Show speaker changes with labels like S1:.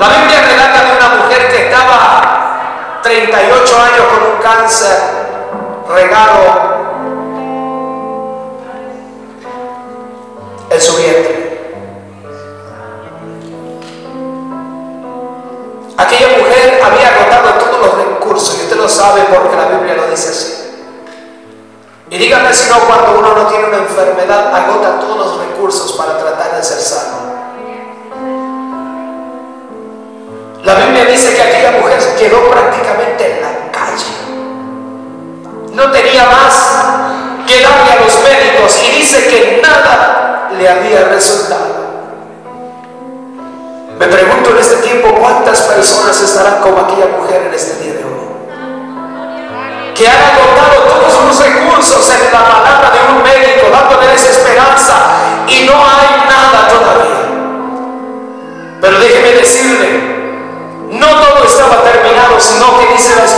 S1: La Biblia relata de una mujer que estaba 38 años con un cáncer regado en su vientre. Aquella mujer había agotado todos los recursos, y usted lo sabe porque la Biblia lo dice así. Y dígame si no, cuando uno no tiene una enfermedad, agota todos los recursos para tratar de ser sano. La Biblia dice que aquella mujer quedó prácticamente en la calle. No tenía más que darle a los médicos, y dice que nada le había resultado. Me pregunto en este tiempo cuántas personas estarán como aquella mujer en este día de hoy, que han agotado todos sus recursos en la palabra de un médico, dándole desesperanza, y no hay nada todavía. Pero déjeme decirle, no todo estaba terminado, sino que dice la